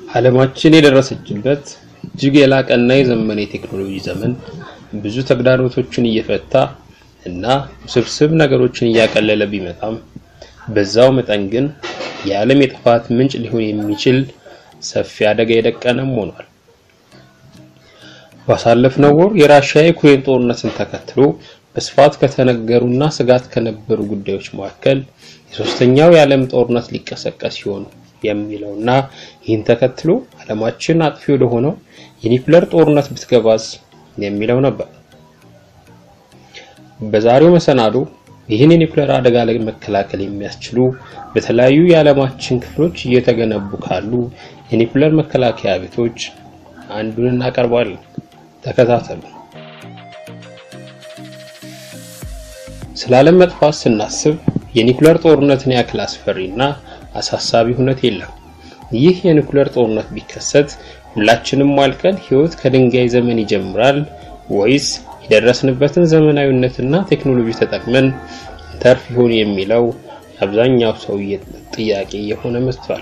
ዓለማችን የደረሰችበት እጅግ የላቀና የዘመነ ቴክኖሎጂ ዘመን ብዙ ተግዳሮቶችን እየፈታ እና ውስብስብ ነገሮችን እያቀለለ ቢመጣም በዛው መጠን ግን የዓለም የጥፋት ምንጭ ሊሆን የሚችል ሰፊ አደጋ የደቀነም ሆኗል። ባሳለፍነው ወር የራሺያ ዩክሬን ጦርነትን ተከትሎ በስፋት ከተነገሩና ስጋት ከነበሩ ጉዳዮች መካከል የሶስተኛው የዓለም ጦርነት ሊቀሰቀስ ይሆን የሚለውና ይህን ተከትሎ ዓለማችን አጥፊ ወደ ሆነው የኒውክሌር ጦርነት ብትገባስ የሚለው ነበር። በዛሬው መሰናዶ ይህን የኒውክሌር አደጋ ለመከላከል የሚያስችሉ በተለያዩ የዓለማችን ክፍሎች እየተገነቡ ካሉ የኒውክሌር መከላከያ ቤቶች አንዱን እናቀርባለን። ተከታተሉ። ስለ ዓለም መጥፋት ስናስብ የኒውክሌር ጦርነትን ያክል አስፈሪና አሳሳቢ ሁኔታ የለም። ይህ የኒውክሌር ጦርነት ቢከሰት ሁላችንም ማልቀን ህይወት ከድንጋይ ዘመን ይጀምራል ወይስ የደረስንበትን ዘመናዊነትና ቴክኖሎጂ ተጠቅመን ተርፍ ይሆን የሚለው አብዛኛው ሰው ጥያቄ የሆነ መስሏል።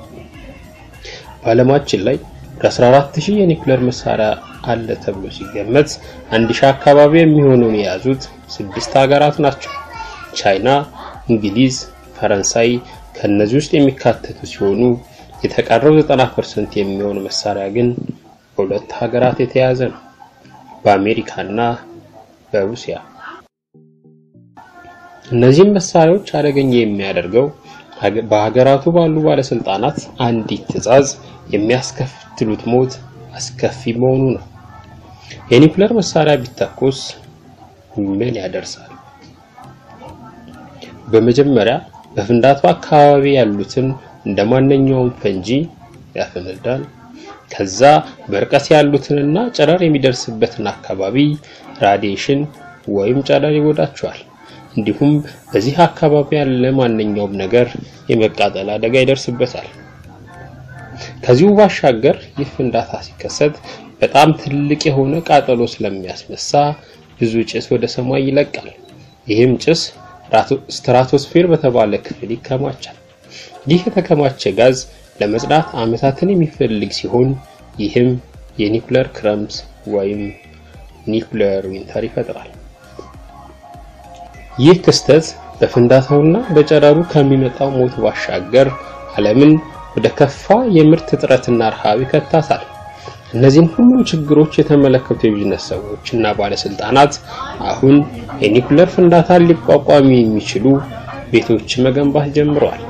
በዓለማችን ላይ 14000 የኒውክሌር መሳሪያ አለ ተብሎ ሲገመት 1000 አካባቢ የሚሆኑን የያዙት 6 ሀገራት ናቸው። ቻይና፣ እንግሊዝ፣ ፈረንሳይ ከነዚህ ውስጥ የሚካተቱ ሲሆኑ የተቀረው 90% የሚሆን መሳሪያ ግን በሁለት ሀገራት የተያዘ ነው፣ በአሜሪካና በሩሲያ። እነዚህ መሳሪያዎች አደገኛ የሚያደርገው በሀገራቱ ባሉ ባለስልጣናት አንዲት ትዕዛዝ የሚያስከትሉት ሞት አስከፊ መሆኑ ነው። የኒውክሌር መሳሪያ ቢተኮስ ምን ያደርሳል? በመጀመሪያ በፍንዳታው አካባቢ ያሉትን እንደማንኛውም ፈንጂ ያፈነዳል። ከዛ በርቀት ያሉትንና ጨረር የሚደርስበትን አካባቢ ራዲዬሽን ወይም ጨረር ይጎዳቸዋል። እንዲሁም በዚህ አካባቢ ያለ ማንኛውም ነገር የመቃጠል አደጋ ይደርስበታል። ከዚሁ ባሻገር ይህ ፍንዳታ ሲከሰት በጣም ትልቅ የሆነ ቃጠሎ ስለሚያስነሳ ብዙ ጭስ ወደ ሰማይ ይለቃል። ይህም ጭስ ስትራቶስፌር በተባለ ክፍል ይከማቻል። ይህ የተከማቸ ጋዝ ለመጽዳት ዓመታትን የሚፈልግ ሲሆን ይህም የኒውክሌር ክረምት ወይም ኒውክሌር ዊንተር ይፈጥራል። ይህ ክስተት በፍንዳታውና በጨረሩ ከሚመጣው ሞት ባሻገር ዓለምን ወደ ከፋ የምርት እጥረትና ረሃብ ይከታታል። እነዚህን ሁሉ ችግሮች የተመለከቱ የቢዝነስ ሰዎችና ባለስልጣናት አሁን የኒውክሌር ፍንዳታን ሊቋቋሙ የሚችሉ ቤቶች መገንባት ጀምረዋል።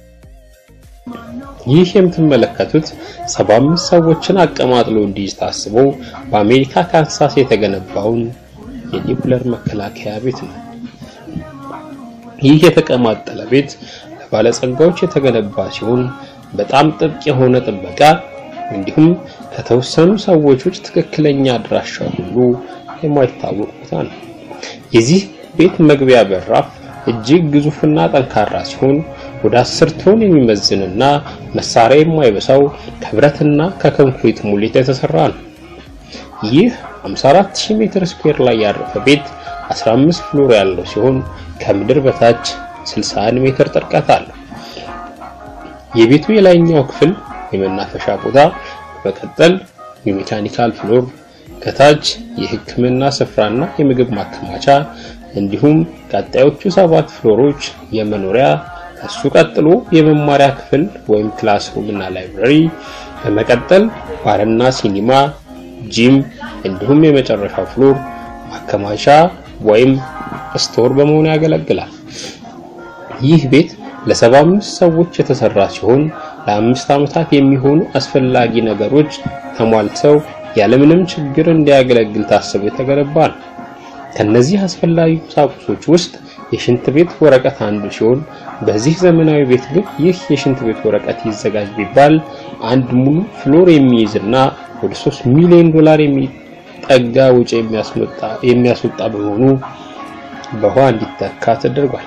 ይህ የምትመለከቱት 75 ሰዎችን አቀማጥሎ እንዲይዝ ታስቦ በአሜሪካ ካንሳስ የተገነባውን የኒውክሌር መከላከያ ቤት ነው። ይህ የተቀማጠለ ቤት ለባለጸጋዎች የተገነባ ሲሆን በጣም ጥብቅ የሆነ ጥበቃ እንዲሁም ከተወሰኑ ሰዎች ውጭ ትክክለኛ አድራሻው ሁሉ የማይታወቅ ቦታ ነው። የዚህ ቤት መግቢያ በራፍ እጅግ ግዙፍና ጠንካራ ሲሆን ወደ 10 ቶን የሚመዝንና መሳሪያ የማይበሳው ከብረትና ከኮንክሪት ሙሌት የተሰራ ነው። ይህ 54000 ሜትር ስኩዌር ላይ ያረፈ ቤት 15 ፍሎር ያለው ሲሆን ከምድር በታች 61 ሜትር ጥልቀት አለው። የቤቱ የላይኛው ክፍል የመናፈሻ ቦታ፣ በመቀጠል የሜካኒካል ፍሎር፣ ከታች የሕክምና ስፍራና የምግብ ማከማቻ እንዲሁም ቀጣዮቹ 7 ፍሎሮች የመኖሪያ፣ እሱ ቀጥሎ የመማሪያ ክፍል ወይም ክላስሩም እና ላይብረሪ፣ በመቀጠል ባርና ሲኒማ፣ ጂም እንዲሁም የመጨረሻው ፍሎር ማከማቻ ወይም ስቶር በመሆን ያገለግላል። ይህ ቤት ለ75 ሰዎች የተሰራ ሲሆን ለ5 ዓመታት የሚሆኑ አስፈላጊ ነገሮች ተሟልተው ያለምንም ችግር እንዲያገለግል ታስቦ የተገነባ ነው። ከነዚህ አስፈላጊ ቁሳቁሶች ውስጥ የሽንት ቤት ወረቀት አንዱ ሲሆን በዚህ ዘመናዊ ቤት ግን ይህ የሽንት ቤት ወረቀት ይዘጋጅ ቢባል አንድ ሙሉ ፍሎር የሚይዝና ወደ $3 ሚሊዮን የሚጠጋ ወጪ የሚያስወጣ በመሆኑ በውሃ እንዲተካ ተደርጓል።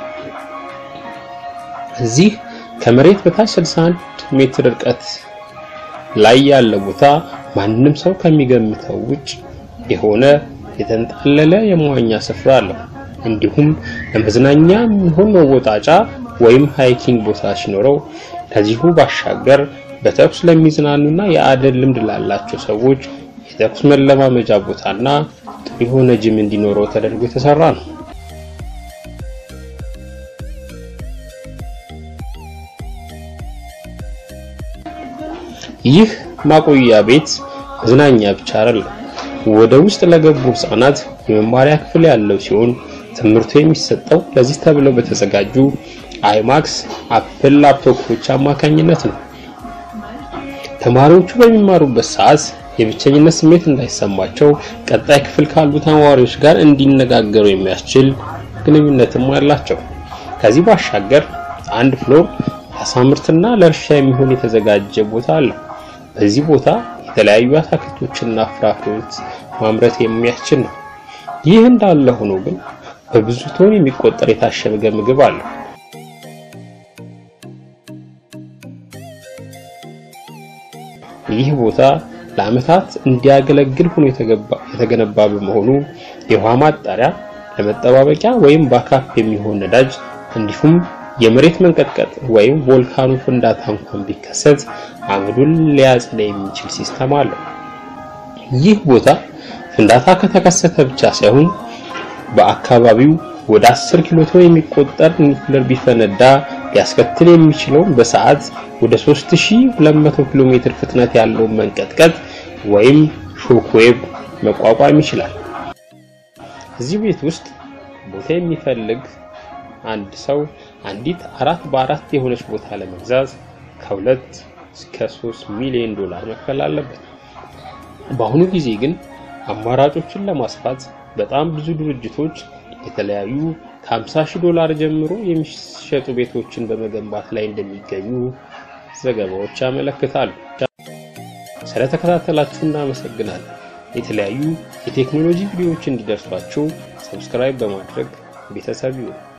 እዚህ ከመሬት በታች 61 ሜትር ርቀት ላይ ያለ ቦታ ማንንም ሰው ከሚገምተው ውጭ የሆነ የተንጣለለ የመዋኛ ስፍራ አለው። እንዲሁም ለመዝናኛ ሆኖ ወጣጫ ወይም ሃይኪንግ ቦታ ሲኖረው ከዚሁ ባሻገር በተኩስ ለሚዝናኑና የአደን ልምድ ላላቸው ሰዎች የተኩስ መለማመጃ ቦታና ጥሩ የሆነ ጂም እንዲኖረው ተደርጎ የተሰራ ነው። ይህ ማቆያ ቤት መዝናኛ ብቻ አይደለም። ወደ ውስጥ ለገቡ ህፃናት የመማሪያ ክፍል ያለው ሲሆን ትምህርቱ የሚሰጠው ለዚህ ተብለው በተዘጋጁ አይማክስ አፕል ላፕቶፖች አማካኝነት ነው። ተማሪዎቹ በሚማሩበት ሰዓት የብቸኝነት ስሜት እንዳይሰማቸው ቀጣይ ክፍል ካሉ ተማሪዎች ጋር እንዲነጋገሩ የሚያስችል ግንኙነትም አላቸው። ከዚህ ባሻገር አንድ ፍሎር ለሳምርትና ለእርሻ የሚሆን የተዘጋጀ ቦታ አለ። በዚህ ቦታ የተለያዩ አትክልቶችና ፍራፍሬዎች ማምረት የሚያስችል ነው። ይህ እንዳለ ሆኖ ግን በብዙ ቶን የሚቆጠር የታሸገ ምግብ አለ። ይህ ቦታ ለዓመታት እንዲያገለግል ሆኖ የተገነባ በመሆኑ የውሃ ማጣሪያ፣ ለመጠባበቂያ ወይም ባካፕ የሚሆን ነዳጅ እንዲሁም የመሬት መንቀጥቀጥ ወይም ቮልካኖ ፍንዳታ እንኳን ቢከሰት አመዱን ሊያጸዳ የሚችል ሲስተም አለው። ይህ ቦታ ፍንዳታ ከተከሰተ ብቻ ሳይሆን በአካባቢው ወደ 10 ኪሎ ቶን የሚቆጠር ኒውክሌር ቢፈነዳ ሊያስከትል የሚችለው በሰዓት ወደ 3200 ኪሎ ሜትር ፍጥነት ያለው መንቀጥቀጥ ወይም ሾክ ዌቭ መቋቋም ይችላል። እዚህ ቤት ውስጥ ቦታ የሚፈልግ አንድ ሰው አንዲት 4x4 የሆነች ቦታ ለመግዛት ከ2 እስከ 3 ሚሊዮን ዶላር መክፈል አለበት። በአሁኑ ጊዜ ግን አማራጮችን ለማስፋት በጣም ብዙ ድርጅቶች የተለያዩ ከ50,000 ጀምሮ የሚሸጡ ቤቶችን በመገንባት ላይ እንደሚገኙ ዘገባዎች ያመለክታሉ። ስለተከታተላችሁ እናመሰግናለን። የተለያዩ የቴክኖሎጂ ቪዲዮዎች እንዲደርሷችሁ ሰብስክራይብ በማድረግ ቤተሰብ ይሁኑ።